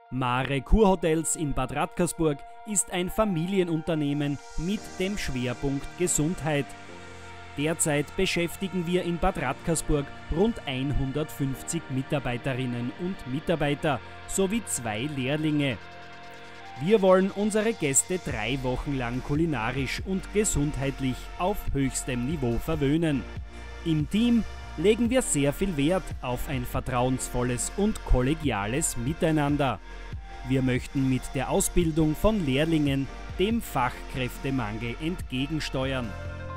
Mare Kurhotels in Bad Radkersburg ist ein Familienunternehmen mit dem Schwerpunkt Gesundheit. Derzeit beschäftigen wir in Bad Radkersburg rund 150 Mitarbeiterinnen und Mitarbeiter sowie 2 Lehrlinge. Wir wollen unsere Gäste 3 Wochen lang kulinarisch und gesundheitlich auf höchstem Niveau verwöhnen. Im Team legen wir sehr viel Wert auf ein vertrauensvolles und kollegiales Miteinander. Wir möchten mit der Ausbildung von Lehrlingen dem Fachkräftemangel entgegensteuern.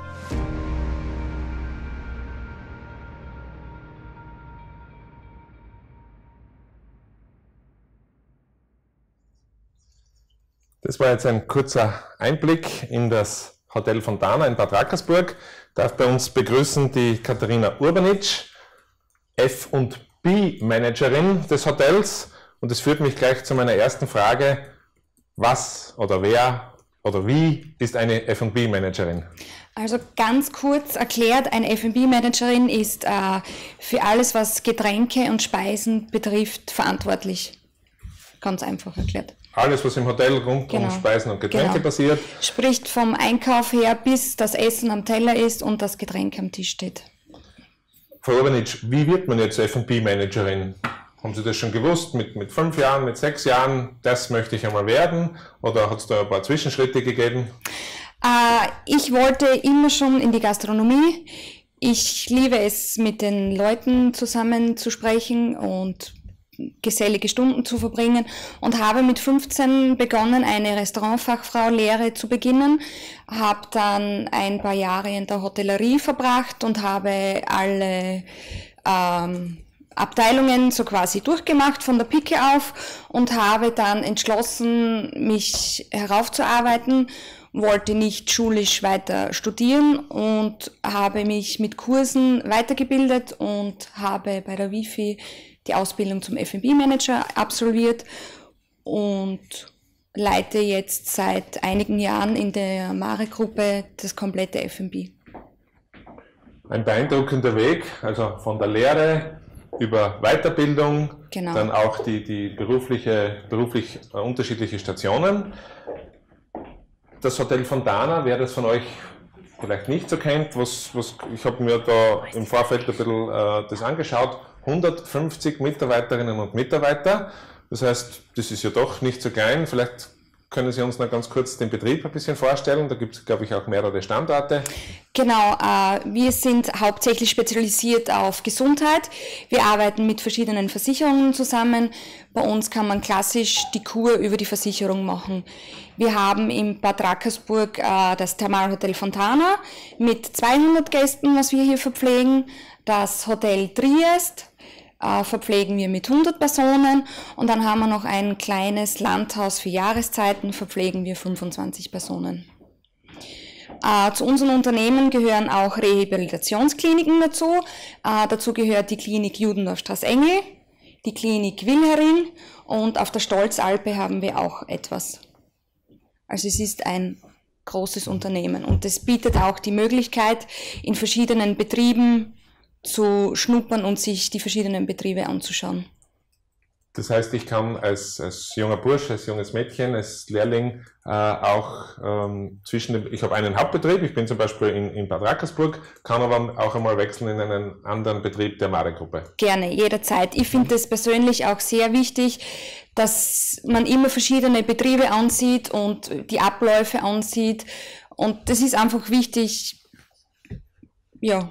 Das war jetzt ein kurzer Einblick in das Hotel Fontana in Bad Radkersburg. Ich darf bei uns begrüßen die Katharina Urbanitsch, F&B-Managerin des Hotels. Und das führt mich gleich zu meiner ersten Frage. Was oder wer oder wie ist eine F&B-Managerin? Also ganz kurz erklärt, eine F&B-Managerin ist für alles, was Getränke und Speisen betrifft, verantwortlich. Ganz einfach erklärt. Alles, was im Hotel rund um Speisen und Getränke passiert. Spricht vom Einkauf her, bis das Essen am Teller ist und das Getränk am Tisch steht. Frau Urbanitsch, wie wird man jetzt F&B-Managerin? Haben Sie das schon gewusst, mit 5 Jahren, mit 6 Jahren, das möchte ich einmal werden? Oder hat es da ein paar Zwischenschritte gegeben? Ich wollte immer schon in die Gastronomie. Ich liebe es, mit den Leuten zusammen zu sprechen und gesellige Stunden zu verbringen und habe mit 15 begonnen, eine Restaurantfachfrau-Lehre zu beginnen, habe dann ein paar Jahre in der Hotellerie verbracht und habe alle Abteilungen so quasi durchgemacht von der Pike auf und habe dann entschlossen, mich heraufzuarbeiten, wollte nicht schulisch weiter studieren und habe mich mit Kursen weitergebildet und habe bei der Wifi die Ausbildung zum F&B-Manager absolviert und leite jetzt seit einigen Jahren in der Mare-Gruppe das komplette F&B. Ein beeindruckender Weg, also von der Lehre über Weiterbildung, dann auch die beruflich unterschiedliche Stationen. Das Hotel Fontana, wer das von euch vielleicht nicht so kennt, ich habe mir da im Vorfeld ein bisschen das angeschaut, 150 Mitarbeiterinnen und Mitarbeiter, das heißt, das ist ja doch nicht so klein. Vielleicht können Sie uns noch ganz kurz den Betrieb ein bisschen vorstellen, da gibt es, glaube ich, auch mehrere Standorte. Genau, wir sind hauptsächlich spezialisiert auf Gesundheit. Wir arbeiten mit verschiedenen Versicherungen zusammen. Bei uns kann man klassisch die Kur über die Versicherung machen. Wir haben in Bad Radkersburg das Thermalhotel Fontana mit 200 Gästen, was wir hier verpflegen. Das Hotel Triest verpflegen wir mit 100 Personen und dann haben wir noch ein kleines Landhaus für Jahreszeiten, verpflegen wir 25 Personen. Zu unseren Unternehmen gehören auch Rehabilitationskliniken dazu. Dazu gehört die Klinik Judendorf-Straßengel, die Klinik Wilhering und auf der Stolzalpe haben wir auch etwas. Also es ist ein großes Unternehmen und es bietet auch die Möglichkeit, in verschiedenen Betrieben zu schnuppern und sich die verschiedenen Betriebe anzuschauen. Das heißt, ich kann als junger Bursch, als junges Mädchen, als Lehrling auch ich habe einen Hauptbetrieb, ich bin zum Beispiel in Bad Radkersburg, kann aber auch einmal wechseln in einen anderen Betrieb der Mare-Gruppe. Gerne, jederzeit. Ich finde es persönlich auch sehr wichtig, dass man immer verschiedene Betriebe ansieht und die Abläufe ansieht und das ist einfach wichtig, ja.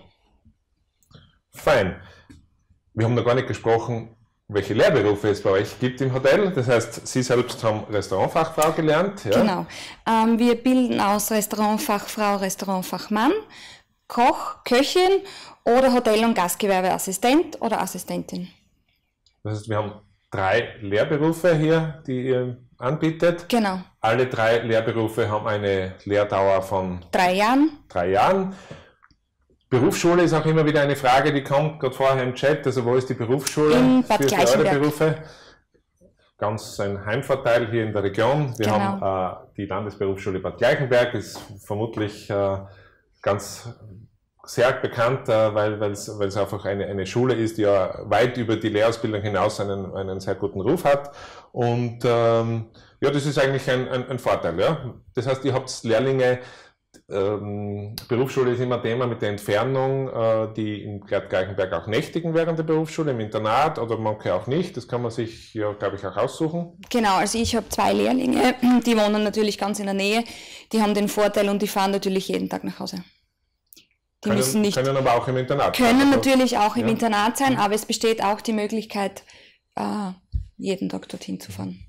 Fein. Wir haben noch gar nicht gesprochen, welche Lehrberufe es bei euch gibt im Hotel. Das heißt, Sie selbst haben Restaurantfachfrau gelernt. Ja? Genau. Wir bilden aus Restaurantfachfrau, Restaurantfachmann, Koch, Köchin oder Hotel- und Gastgewerbeassistent oder Assistentin. Das heißt, wir haben 3 Lehrberufe hier, die ihr anbietet. Genau. Alle 3 Lehrberufe haben eine Lehrdauer von 3 Jahren. 3 Jahren. Berufsschule ist auch immer wieder eine Frage, die kommt gerade vorher im Chat. Also wo ist die Berufsschule in Bad für eure Berufe? Ganz ein Heimvorteil hier in der Region. Wir haben die Landesberufsschule Bad Gleichenberg, ist vermutlich ganz sehr bekannt, weil es einfach eine Schule ist, die ja weit über die Lehrausbildung hinaus einen sehr guten Ruf hat. Und ja, das ist eigentlich ein Vorteil. Ja? Das heißt, ihr habt Lehrlinge, Berufsschule ist immer Thema mit der Entfernung, die in Gleichenberg auch nächtigen während der Berufsschule, im Internat oder manche auch nicht. Das kann man sich ja, glaube ich, auch aussuchen. Genau, also ich habe 2 Lehrlinge, die wohnen natürlich ganz in der Nähe, die haben den Vorteil und die fahren natürlich jeden Tag nach Hause. Die können aber auch im Internat sein. Können natürlich auch im Internat sein, aber es besteht auch die Möglichkeit, jeden Tag dorthin zu fahren.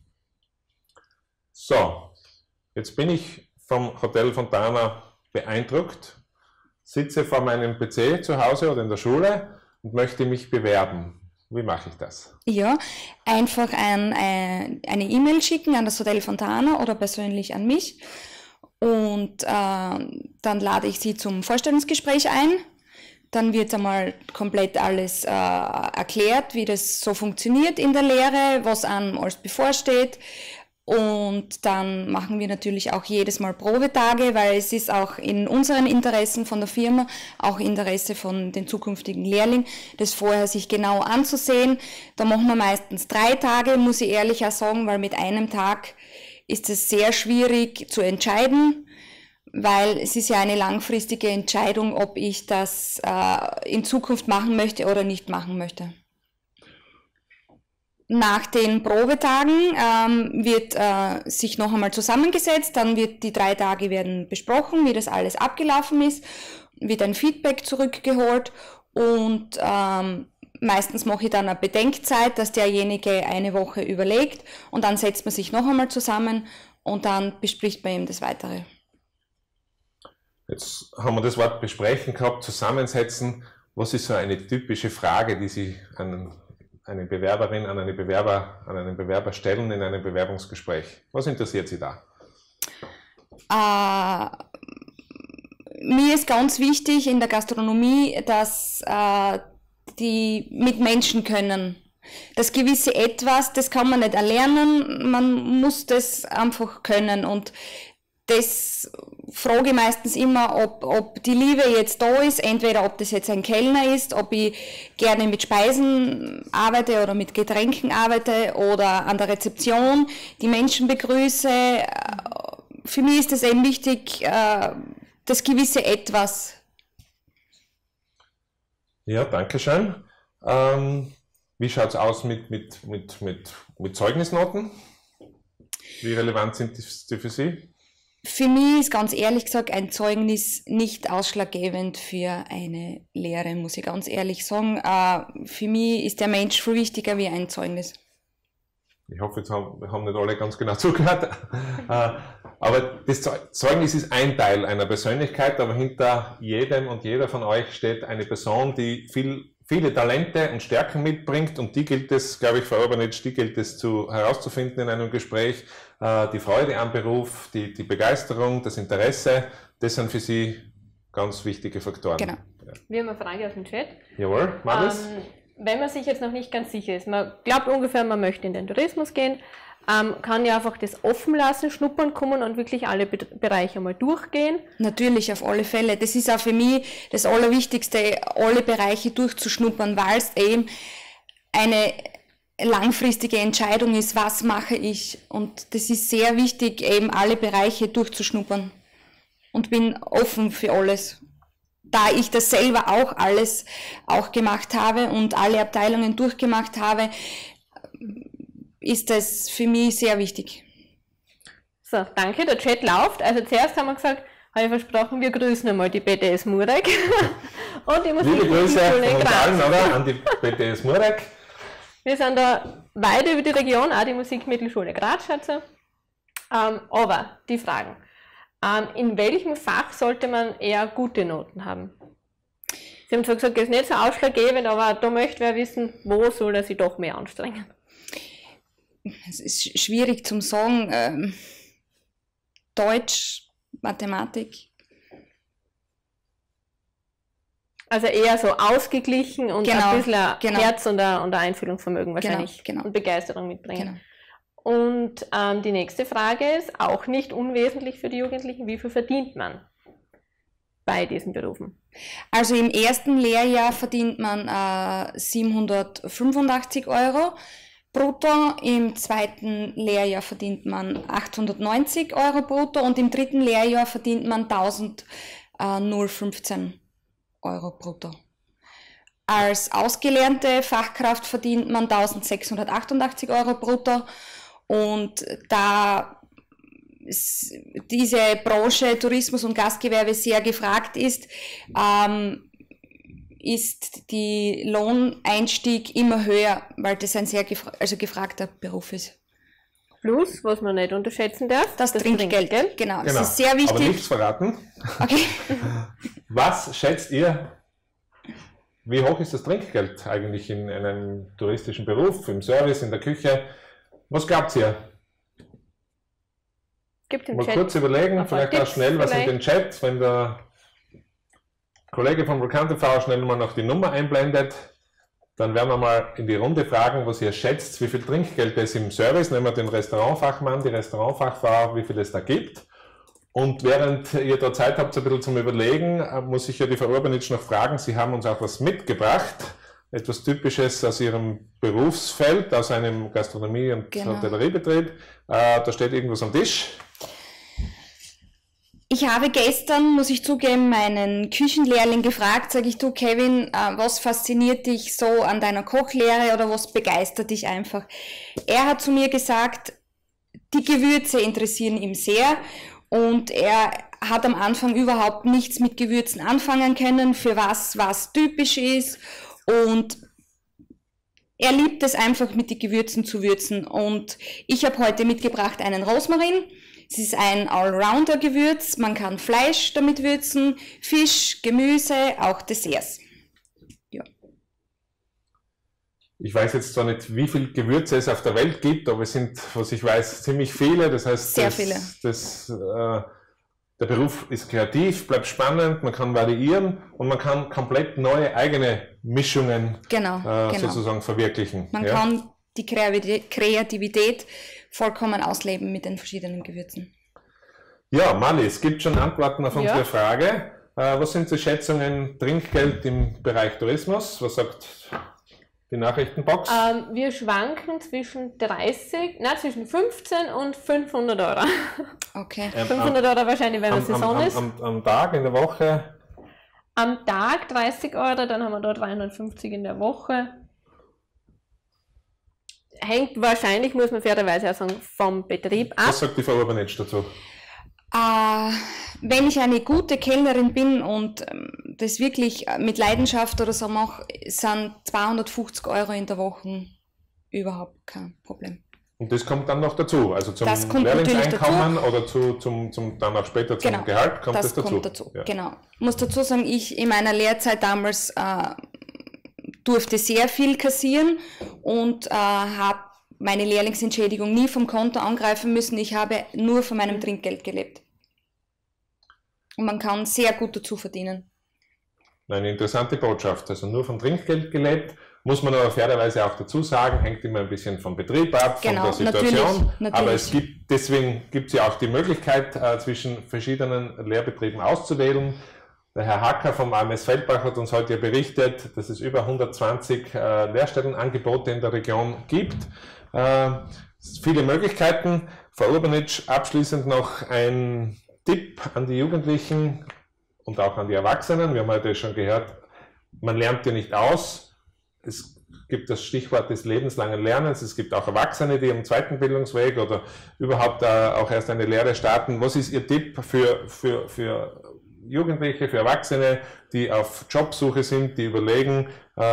So, jetzt bin ich vom Hotel Fontana beeindruckt, sitze vor meinem PC zu Hause oder in der Schule und möchte mich bewerben. Wie mache ich das? Ja, einfach eine E-Mail schicken an das Hotel Fontana oder persönlich an mich und dann lade ich Sie zum Vorstellungsgespräch ein. Dann wird einmal komplett alles erklärt, wie das so funktioniert in der Lehre, was einem alles bevorsteht. Und dann machen wir natürlich auch jedes Mal Probetage, weil es ist auch in unseren Interessen von der Firma, auch Interesse von den zukünftigen Lehrlingen, das vorher sich genau anzusehen. Da machen wir meistens 3 Tage, muss ich ehrlich auch sagen, weil mit einem Tag ist es sehr schwierig zu entscheiden, weil es ist ja eine langfristige Entscheidung, ob ich das in Zukunft machen möchte oder nicht machen möchte. Nach den Probetagen wird sich noch einmal zusammengesetzt, dann wird die 3 Tage werden besprochen, wie das alles abgelaufen ist, wird ein Feedback zurückgeholt und meistens mache ich dann eine Bedenkzeit, dass derjenige eine Woche überlegt und dann setzt man sich noch einmal zusammen und dann bespricht man eben das Weitere. Jetzt haben wir das Wort besprechen gehabt, zusammensetzen. Was ist so eine typische Frage, die Sie an eine Bewerberin, an einen Bewerber stellen in einem Bewerbungsgespräch? Was interessiert Sie da? Mir ist ganz wichtig in der Gastronomie, dass die mit Menschen können. Das gewisse Etwas, das kann man nicht erlernen, man muss das einfach können und das frage ich meistens immer, ob die Liebe jetzt da ist, entweder ob das jetzt ein Kellner ist, ob ich gerne mit Speisen arbeite oder mit Getränken arbeite oder an der Rezeption die Menschen begrüße. Für mich ist es eben wichtig, das gewisse Etwas. Ja, danke schön. Wie schaut es aus mit Zeugnisnoten? Wie relevant sind die für Sie? Für mich ist ganz ehrlich gesagt ein Zeugnis nicht ausschlaggebend für eine Lehre, muss ich ganz ehrlich sagen. Für mich ist der Mensch viel wichtiger wie ein Zeugnis. Ich hoffe, jetzt haben nicht alle ganz genau zugehört. Aber das Zeugnis ist ein Teil einer Persönlichkeit, aber hinter jedem und jeder von euch steht eine Person, die viele Talente und Stärken mitbringt und die gilt es, glaube ich, Frau Urbanitsch, die gilt es herauszufinden in einem Gespräch. Die Freude am Beruf, die Begeisterung, das Interesse, das sind für Sie ganz wichtige Faktoren. Genau. Ja. Wir haben eine Frage aus dem Chat. Jawohl, mach das. Wenn man sich jetzt noch nicht ganz sicher ist, man glaubt ungefähr, man möchte in den Tourismus gehen, kann ja einfach das offen lassen, schnuppern kommen und wirklich alle Bereiche mal durchgehen. Natürlich, auf alle Fälle. Das ist auch für mich das Allerwichtigste, alle Bereiche durchzuschnuppern, weil es eben eine langfristige Entscheidung ist, was mache ich. Und das ist sehr wichtig, eben alle Bereiche durchzuschnuppern. Und bin offen für alles. Da ich das selber auch alles gemacht habe und alle Abteilungen durchgemacht habe, ist das für mich sehr wichtig. So, danke, der Chat läuft. Also zuerst haben wir gesagt, habe ich versprochen, wir grüßen einmal die BTS Murek. Und die Musikmittelschule Graz. An die BTS Murek. Wir sind da weit über die Region, auch die Musikmittelschule Graz, Schätze. Aber die Fragen. In welchem Fach sollte man eher gute Noten haben? Sie haben zwar gesagt, das ist nicht so ausschlaggebend, aber da möchte wer wissen, wo soll er sich doch mehr anstrengen? Es ist schwierig zum sagen. Deutsch, Mathematik. Also eher so ausgeglichen und ein bisschen Herz und ein Einfühlungsvermögen wahrscheinlich und Begeisterung mitbringen. Genau. Und die nächste Frage ist, auch nicht unwesentlich für die Jugendlichen, wie viel verdient man bei diesen Berufen? Also im ersten Lehrjahr verdient man 785 € brutto, im zweiten Lehrjahr verdient man 890 € brutto und im dritten Lehrjahr verdient man 1015 € brutto. Als ausgelernte Fachkraft verdient man 1688 € brutto und da diese Branche Tourismus und Gastgewerbe sehr gefragt ist, ist die Lohneinstieg immer höher, weil das ein sehr gefragter Beruf ist. Plus, was man nicht unterschätzen darf, das Trinkgeld. Genau, das ist sehr wichtig. Aber nichts verraten. Okay. Was schätzt ihr, wie hoch ist das Trinkgeld eigentlich in einem touristischen Beruf, im Service, in der Küche? Was glaubt ihr? Mal kurz überlegen, vielleicht auch schnell was in den Chat, wenn der Kollege vom Vulkan TV schnell mal noch die Nummer einblendet, dann werden wir mal in die Runde fragen, was ihr schätzt, wie viel Trinkgeld es im Service, nehmen wir den Restaurantfachmann, die Restaurantfachfrau, wie viel es da gibt. Und während ihr da Zeit habt, ein bisschen zum Überlegen, muss ich ja die Frau Urbanitsch noch fragen, Sie haben uns auch was mitgebracht, etwas Typisches aus Ihrem Berufsfeld, aus einem Gastronomie- und Hotelleriebetrieb. Da steht irgendwas am Tisch. Ich habe gestern, muss ich zugeben, meinen Küchenlehrling gefragt, sage ich, du Kevin, was fasziniert dich so an deiner Kochlehre oder was begeistert dich einfach? Er hat zu mir gesagt, die Gewürze interessieren ihn sehr und er hat am Anfang überhaupt nichts mit Gewürzen anfangen können, für was typisch ist und er liebt es einfach mit den Gewürzen zu würzen und ich habe heute mitgebracht einen Rosmarin. Es ist ein Allrounder-Gewürz, man kann Fleisch damit würzen, Fisch, Gemüse, auch Desserts. Ja. Ich weiß jetzt zwar nicht, wie viele Gewürze es auf der Welt gibt, aber es sind, was ich weiß, ziemlich viele. Das heißt, sehr viele. Der Beruf ist kreativ, bleibt spannend, man kann variieren und man kann komplett neue eigene Mischungen sozusagen verwirklichen. Man kann die Kreativität vollkommen ausleben mit den verschiedenen Gewürzen. Ja, Mali, es gibt schon Antworten auf unsere Frage. Was sind die Schätzungen Trinkgeld im Bereich Tourismus? Was sagt die Nachrichtenbox? Wir schwanken zwischen 15 und 500 €. Okay. 500 € wahrscheinlich, wenn es Saison ist. Am Tag, in der Woche? Am Tag 30 €, dann haben wir da 350 in der Woche. Hängt wahrscheinlich, muss man fairerweise auch sagen, vom Betrieb ab. Was sagt die Frau Urbanitsch dazu? Wenn ich eine gute Kellnerin bin und das wirklich mit Leidenschaft oder so mache, sind 250 € in der Woche überhaupt kein Problem. Und das kommt dann noch dazu? Also zum Lehrlingseinkommen oder dann auch später zum Gehalt kommt das dazu? Kommt dazu. Ja. Genau. Ich muss dazu sagen, ich in meiner Lehrzeit damals durfte sehr viel kassieren und habe meine Lehrlingsentschädigung nie vom Konto angreifen müssen. Ich habe nur von meinem Trinkgeld gelebt. Und man kann sehr gut dazu verdienen. Eine interessante Botschaft. Also nur vom Trinkgeld gelebt, muss man aber fairerweise auch dazu sagen, hängt immer ein bisschen vom Betrieb ab, von der Situation. Natürlich. Aber deswegen gibt es ja auch die Möglichkeit, zwischen verschiedenen Lehrbetrieben auszuwählen. Der Herr Hacker vom AMS Feldbach hat uns heute berichtet, dass es über 120 Lehrstellenangebote in der Region gibt. Viele Möglichkeiten. Frau Urbanitsch, abschließend noch ein Tipp an die Jugendlichen und auch an die Erwachsenen. Wir haben heute schon gehört, man lernt ja nicht aus. Es gibt das Stichwort des lebenslangen Lernens. Es gibt auch Erwachsene, die am zweiten Bildungsweg oder überhaupt auch erst eine Lehre starten. Was ist Ihr Tipp für Jugendliche, für Erwachsene, die auf Jobsuche sind, die überlegen,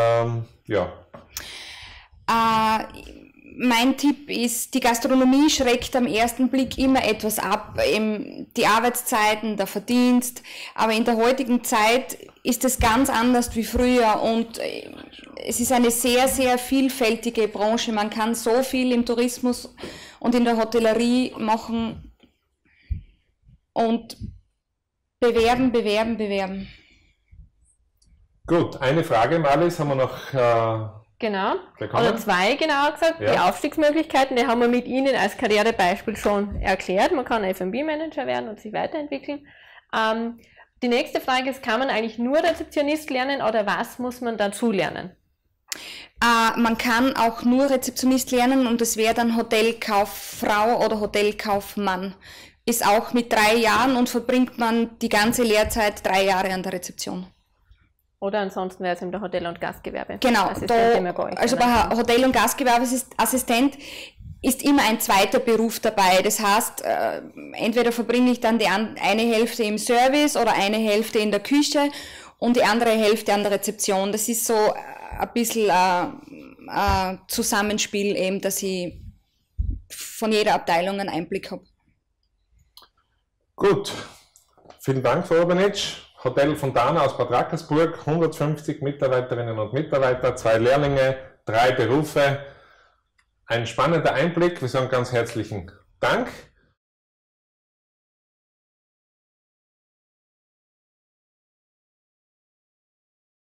Mein Tipp ist, die Gastronomie schreckt am ersten Blick immer etwas ab, die Arbeitszeiten, der Verdienst, aber in der heutigen Zeit ist es ganz anders wie früher und es ist eine sehr, sehr vielfältige Branche. Man kann so viel im Tourismus und in der Hotellerie machen und bewerben. Gut, eine Frage, Marlies, haben wir noch Genau, bekommen? Oder zwei genauer gesagt. Ja. Die Aufstiegsmöglichkeiten, die haben wir mit Ihnen als Karrierebeispiel schon erklärt. Man kann F&B-Manager werden und sich weiterentwickeln. Die nächste Frage ist, kann man eigentlich nur Rezeptionist lernen oder was muss man dazu lernen? Man kann auch nur Rezeptionist lernen und das wäre dann Hotelkauffrau oder Hotelkaufmann. Ist auch mit 3 Jahren und verbringt man die ganze Lehrzeit 3 Jahre an der Rezeption. Oder ansonsten wäre es in der Hotel- und Gastgewerbe. Genau, also bei Hotel- und Gastgewerbeassistent ist immer ein zweiter Beruf dabei. Das heißt, entweder verbringe ich dann die eine Hälfte im Service oder eine Hälfte in der Küche und die andere Hälfte an der Rezeption. Das ist so ein bisschen ein Zusammenspiel eben, dass ich von jeder Abteilung einen Einblick habe. Gut, vielen Dank, Frau Urbanitsch. Hotel Fontana aus Bad Radkersburg, 150 Mitarbeiterinnen und Mitarbeiter, 2 Lehrlinge, 3 Berufe. Ein spannender Einblick. Wir sagen ganz herzlichen Dank.